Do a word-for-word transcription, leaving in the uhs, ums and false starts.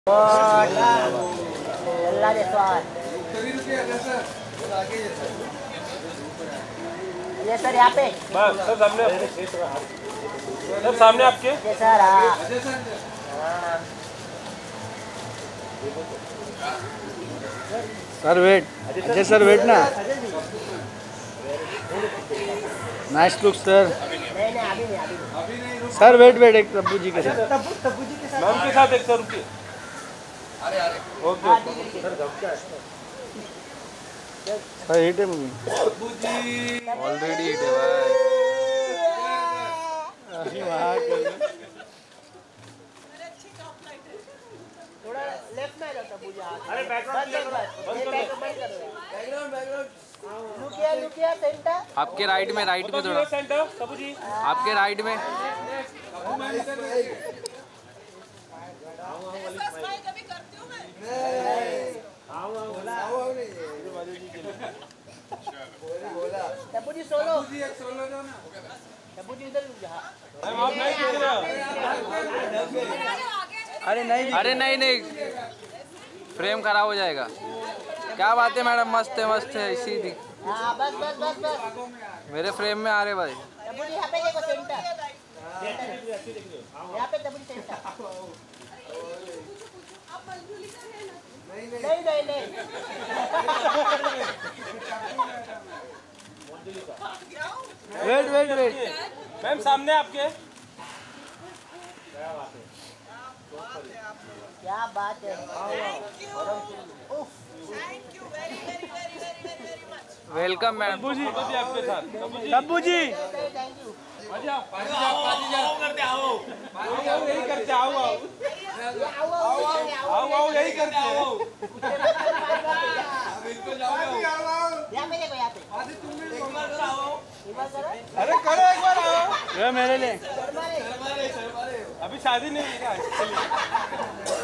ये सर यहाँ पे बस सर सामने सर सामने आपके सर हाँ sir wait Ajay sir wait ना नाइस लुक सर नहीं नहीं अभी नहीं अभी नहीं सर वेट वेट एक तब्बू जी के साथ तब्बू तब्बू जी के साथ मैम के साथ एक सौ रुपये अरे अरे ओके सर हिट है मूवी ऑलरेडी हिट है भाई थोड़ा लेफ्ट में जाओ तब्बू जी अरे बैकग्राउंड बैकग्राउंड बैकग्राउंड लुकिया लुकिया सेंटर आपके राइट में राइट में थोड़ा सेंटर तब्बू जी आपके राइट में तब्बू जी सोलो तब्बू जी इधर जा आप नहीं दिख रहे अरे नहीं अरे नहीं नहीं फ्रेम खराब हो जाएगा। क्या बात है मैडम, मस्त है मस्त है इसी दी हाँ बस बस बस बस मेरे फ्रेम में आ रहे भाई। तब्बू जी यहाँ पे देखो सेंटर यहाँ पे तब्बू जी सेंटर नहीं नहीं नहीं वेट वेट वेट मैम सामने आपके क्या बात है वेलकम मैडम। तब्बू जी तब्बू जी आपके साथ तब्बू जी थैंक यू यही करते आओ आओ आओ आओ यही करते आओ यहाँ पे देखो यहाँ पे अरे करो एक बार आओ ये मेरे लिए शर्मा रे अभी शादी नहीं हुई ना